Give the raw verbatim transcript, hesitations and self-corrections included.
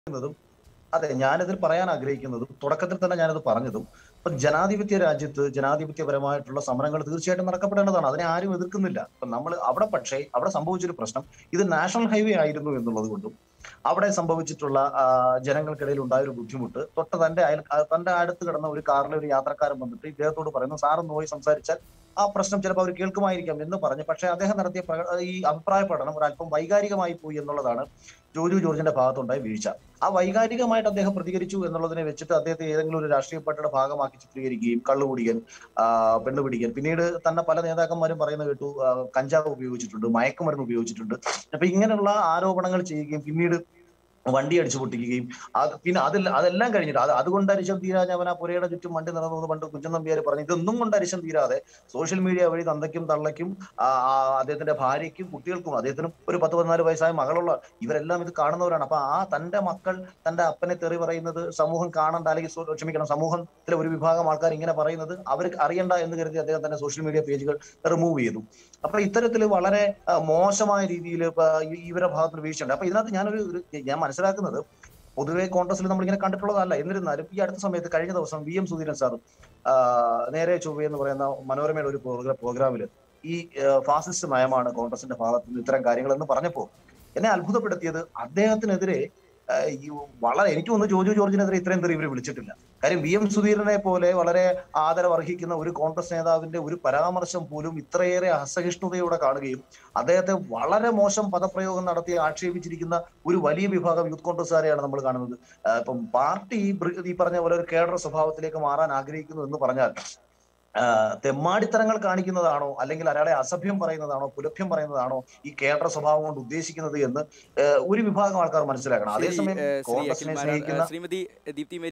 ുന്നതും അതെ ഞാനിതിൽ പറയാൻ ആഗ്രഹിക്കുന്നതും തുടക്കത്തിൽ തന്നെ ഞാനത് പറഞ്ഞതും ഇപ്പൊ ജനാധിപത്യ രാജ്യത്ത് ജനാധിപത്യപരമായിട്ടുള്ള സമരങ്ങൾ തീർച്ചയായിട്ടും നടക്കപ്പെടേണ്ടതാണ്. അതിനെ ആരും എതിർക്കുന്നില്ല. ഇപ്പൊ നമ്മൾ അവിടെ പക്ഷേ അവിടെ സംഭവിച്ചൊരു പ്രശ്നം ഇത് നാഷണൽ ഹൈവേ ആയിരുന്നു എന്നുള്ളത് കൊണ്ടും അവിടെ സംഭവിച്ചിട്ടുള്ള ആ, ജനങ്ങൾക്കിടയിൽ ഉണ്ടായ ഒരു ബുദ്ധിമുട്ട് തൊട്ട് തന്റെ അയൽ ആ, തന്റെ അടുത്ത് കിടന്ന ഒരു കാറിലെ ഒരു യാത്രക്കാരൻ വന്നിട്ട് ഇദ്ദേഹത്തോട് പറയുന്നു സാറൊന്ന് പോയി സംസാരിച്ചാൽ ആ പ്രശ്നം ചിലപ്പോൾ അവർ കേൾക്കുമായിരിക്കാം എന്ന് പറഞ്ഞു. പക്ഷേ അദ്ദേഹം നടത്തിയ പ്രക- ഈ അഭിപ്രായ പഠനം ഒരു അല്പം വൈകാരികമായി പോയി എന്നുള്ളതാണ് ജോജു ജോർജിന്റെ ഭാഗത്തുണ്ടായ വീഴ്ച. ആ വൈകാരികമായിട്ട് അദ്ദേഹം പ്രതികരിച്ചു എന്നുള്ളതിനെ വെച്ചിട്ട് അദ്ദേഹത്തെ ഏതെങ്കിലും ഒരു രാഷ്ട്രീയ പാർട്ടിയുടെ ഭാഗമാക്കി ചിത്രീകരിക്കുകയും കള്ളുകുടിയൻ, ആ, പെണ്ണുപിടിക്കൻ, പിന്നീട് തന്നെ പല നേതാക്കന്മാരും പറയുന്നത് കേട്ടു ആ, കഞ്ചാവ് ഉപയോഗിച്ചിട്ടുണ്ട്, മയക്കുമരുന്ന് ഉപയോഗിച്ചിട്ടുണ്ട്. അപ്പൊ ഇങ്ങനെയുള്ള ആരോപണങ്ങൾ ചെയ്യുകയും പിന്നീട് വണ്ടി അടിച്ചു പൊട്ടിക്കുകയും അത് പിന്നെ അതിൽ അതെല്ലാം കഴിഞ്ഞിട്ട് അത് അതുകൊണ്ട് അരിശം തീരാതെ അവൻ ആ പുരയുടെ ചുറ്റും വണ്ടി നടന്നു എന്ന് പണ്ട് കുഞ്ചൻ നമ്പ്യാർ പറഞ്ഞു. ഇതൊന്നും കൊണ്ട് അരിശം തീരാതെ സോഷ്യൽ മീഡിയ വഴി തന്തയ്ക്കും തള്ളയ്ക്കും ആ, ആ, അദ്ദേഹത്തിന്റെ ഭാര്യയ്ക്കും കുട്ടികൾക്കും അദ്ദേഹത്തിനും ഒരു പത്ത് പതിനാല് വയസ്സായ മകളുള്ള ഇവരെല്ലാം ഇത് കാണുന്നവരാണ്. അപ്പൊ ആ തന്റെ മക്കൾ തന്റെ അപ്പനെ തെറി പറയുന്നത് സമൂഹം കാണണ്ട, അല്ലെങ്കിൽ സോ- ക്ഷമിക്കണം, സമൂഹത്തിലെ ഒരു വിഭാഗം ആൾക്കാർ ഇങ്ങനെ പറയുന്നത് അവർ അറിയണ്ട എന്ന് കരുതി അദ്ദേഹം തന്നെ സോഷ്യൽ മീഡിയ പേജുകൾ റിമൂവ് ചെയ്തു. അപ്പൊ ഇത്തരത്തിൽ വളരെ ആ, മോശമായ രീതിയിൽ ഇവരുടെ ഭാഗത്ത് വീഴ്ചയുണ്ട്. അപ്പൊ ഇതിനകത്ത് ഞാനൊരു ഒരു- ഞാൻ മനസ്സിലാക്കുന്നത് പൊതുവെ കോൺഗ്രസിൽ നമ്മൾ ഇങ്ങനെ കണ്ടിട്ടുള്ളതല്ല. എന്നിരുന്നാലും ഈ അടുത്ത സമയത്ത് കഴിഞ്ഞ ദിവസം വി എം സുധീരൻ സാർ ആ, നേരെ ചൊവ്വേ എന്ന് പറയുന്ന മനോരമയുടെ ഒരു പ്രോഗ്രാമിൽ ഈ ആ, ഫാസിസ്റ്റ് നയമാണ് കോൺഗ്രസിന്റെ ഭാഗത്ത് നിന്ന് ഇത്തരം കാര്യങ്ങൾ എന്ന് പറഞ്ഞപ്പോ എന്നെ അത്ഭുതപ്പെടുത്തിയത് അദ്ദേഹത്തിനെതിരെ ആ, ഈ വളരെ എനിക്ക് തോന്നുന്നു ജോജു ജോർജിനെതിരെ ഇത്രയും തെറി ഇവർ വിളിച്ചിട്ടില്ല. കാര്യം വി എം സുധീരനെ പോലെ വളരെ ആദരവർഹിക്കുന്ന ഒരു കോൺഗ്രസ് നേതാവിന്റെ ഒരു പരാമർശം പോലും ഇത്രയേറെ അസഹിഷ്ണുതയോടെ കാണുകയും അദ്ദേഹത്തെ വളരെ മോശം പദപ്രയോഗം നടത്തി ആക്ഷേപിച്ചിരിക്കുന്ന ഒരു വലിയ വിഭാഗം യൂത്ത് കോൺഗ്രസ്സുകാരെയാണ് നമ്മൾ കാണുന്നത്. ആ, ഇപ്പം പാർട്ടി ഈ ബ്രി- ഈ പറഞ്ഞ പോലെ ഒരു കേഡർ സ്വഭാവത്തിലേക്ക് മാറാൻ ആഗ്രഹിക്കുന്നു എന്ന് പറഞ്ഞാൽ ആ, തെമ്മാടിത്തരങ്ങൾ കാണിക്കുന്നതാണോ അല്ലെങ്കിൽ ഒരാളെ അസഭ്യം പറയുന്നതാണോ പുലഭ്യം പറയുന്നതാണോ ഈ കേഡർ സ്വഭാവം കൊണ്ട് ഉദ്ദേശിക്കുന്നത് എന്ന് ആ, ഒരു വിഭാഗം ആൾക്കാർ മനസ്സിലാക്കണം. ശരി. അതേസമയം ഏഹ് ശ്രീ അഖിൽ കോൺഗ്രസിനെ മാരാർ, ഏഹ് സ്നേഹിക്കുന്ന ശ്രീമതി ദീപ്തി